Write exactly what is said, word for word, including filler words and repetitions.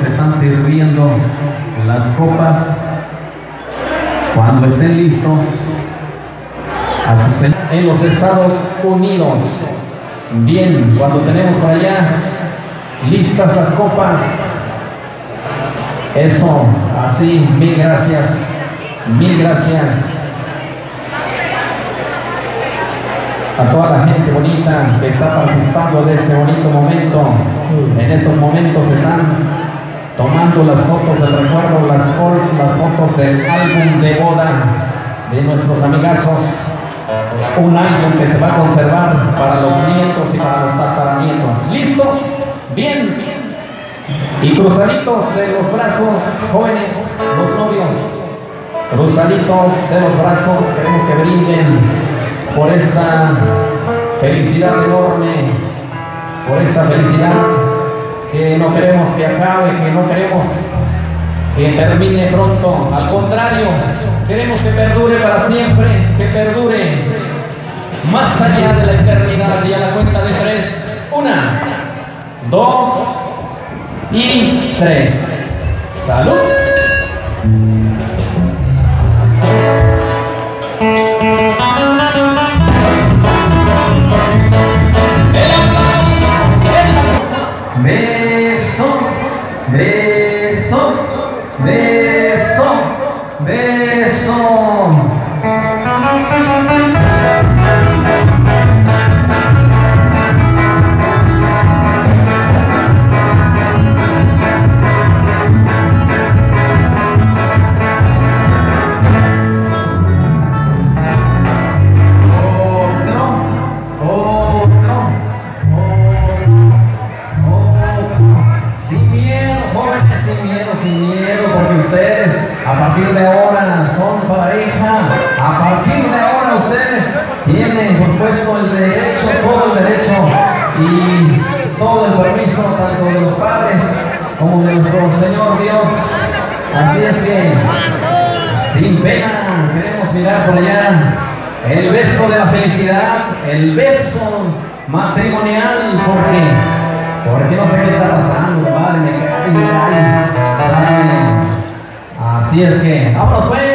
están sirviendo las copas. Cuando estén listos, a sus en los Estados Unidos. Bien, cuando tenemos por allá listas las copas. Eso, así, mil gracias, mil gracias a toda la gente bonita que está participando de este bonito momento. En estos momentos están tomando las fotos del recuerdo, las, las fotos del álbum de boda de nuestros amigazos. Un álbum que se va a conservar para los nietos y para los tataranietos. ¿Listos? Bien. Y cruzaditos de los brazos, jóvenes, los novios. Cruzaditos de los brazos, queremos que brinden por esta felicidad enorme, por esta felicidad que no queremos que acabe, que no queremos que termine pronto. Al contrario, queremos que perdure para siempre, que perdure más allá de la eternidad. Y a la cuenta de tres, una, dos y tres. ¡Salud! Besos, besos, besos, besos. A partir de ahora son pareja, a partir de ahora ustedes tienen por supuesto el derecho, todo el derecho y todo el permiso tanto de los padres como de nuestro Señor Dios. Así es que, sin pena, queremos mirar por allá el beso de la felicidad, el beso matrimonial, porque, porque no sé qué está pasando, vale, me cae, me cae, sale. Así es que, vámonos pues.